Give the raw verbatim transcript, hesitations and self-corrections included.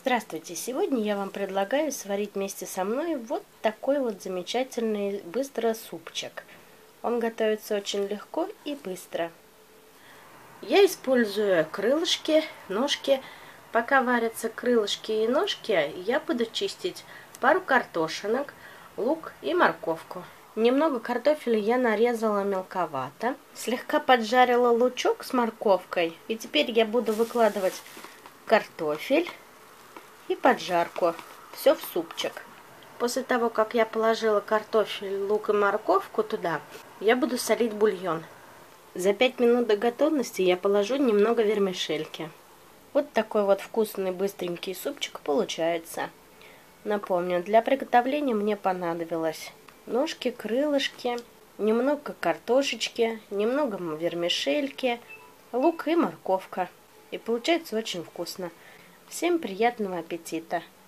Здравствуйте! Сегодня я вам предлагаю сварить вместе со мной вот такой вот замечательный быстро супчик. Он готовится очень легко и быстро. Я использую крылышки, ножки. Пока варятся крылышки и ножки, я буду чистить пару картошинок, лук и морковку. Немного картофеля я нарезала мелковато. Слегка поджарила лучок с морковкой. И теперь я буду выкладывать картофель и поджарку. Все в супчик. После того, как я положила картофель, лук и морковку туда, я буду солить бульон. За пять минут до готовности я положу немного вермишельки. Вот такой вот вкусный быстренький супчик получается. Напомню, для приготовления мне понадобилось ножки, крылышки, немного картошечки, немного вермишельки, лук и морковка. И получается очень вкусно. Всем приятного аппетита!